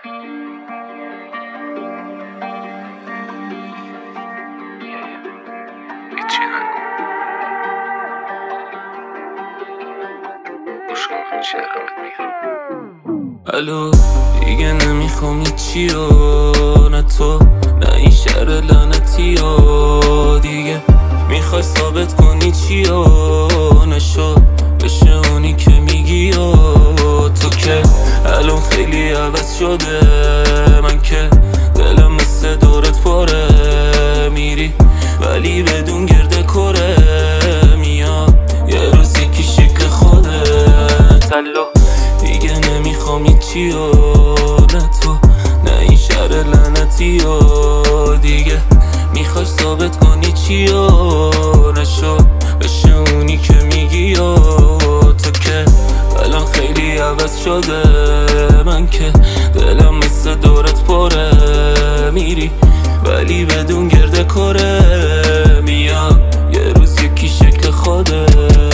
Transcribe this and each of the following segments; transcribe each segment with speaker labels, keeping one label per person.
Speaker 1: هیچی نگو. گوش کن چی دارم میگم. الو دیگه نمیخوام هیچی و نه تو نه این شهر لعنتی و دیگه میخوای ثابت کنی چی و نشو بشه اونی که میگی و تو که الان خیلی عوض شده. من که دلم مثل دورت پاره میری ولی بدون گرده کره میاد یه روز یکی شکل خودت. الو دیگه نمیخوام هیچی و نه تو نه این شهر لعنتی و دیگه میخوای ثابت کنی چی و نشو بشه اونی که میگی و تو که الان خیلی عوض شده. من که دلم مثل دورت پره میری ولی بدون گرده کره میاد یه روز یکی شکل خوده.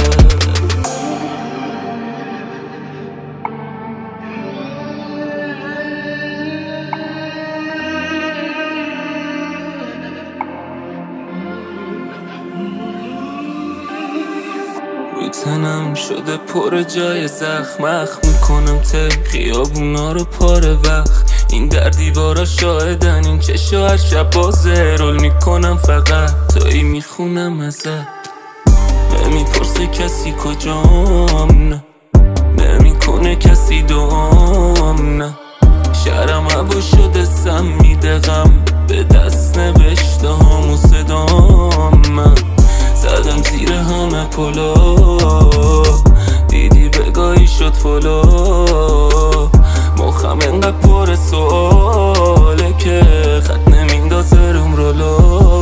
Speaker 1: روی تنم شده پر جای زخم اخ میکنم ته خیابونا رو پاره وقت این در دیوارا شاهدن این چشا هر شب بازه رول میکنم فقط تویی میخونم ازت. نمیپرسه کسی کجام نه نمیکنه کسی دوام نه شهرم هوا شده سم میده غم به دست نوشته هم و صدام. من زدم زیر همه پلا دیدی بگاهی شد فلا مخم انقدر پر سواله که خط نمیندازه روم رولا.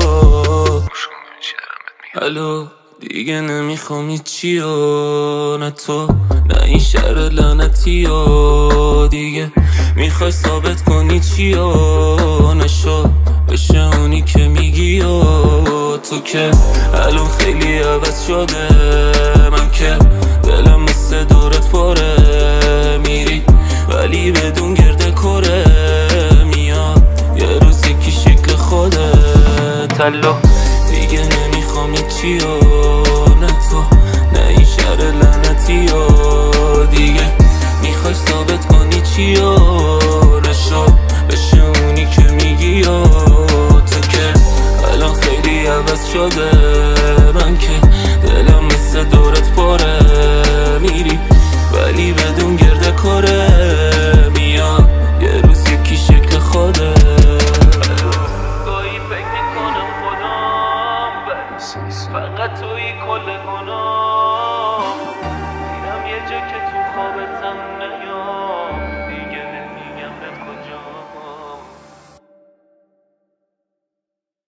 Speaker 1: الو دیگه نمیخوام هیچی و نه تو نه این شهر لعنتی و دیگه میخوای ثابت کنی چی و نشو بشه اونی که میگی و تو که الان خیلی عوض شده. من که دلم مثل دورت پاره میری ولی بدون گرده کره میاد یه روز یکی شکل خودت. الو دیگه نمیخوام هیچی و نه تو نه این شهر لعنتی و دیگه میخوای ثابت کنی چی و نشو بشه اونی که میگی و تو که الان خیلی عوض شده. من که دلم مثل دورت پاره میری ولی بدون گرده کره میاد یه روز یکی شکل خوده. گاهی فکر میکنم خودم فقط توی کل گناه دیدم یه جا که تو خوابتم نیام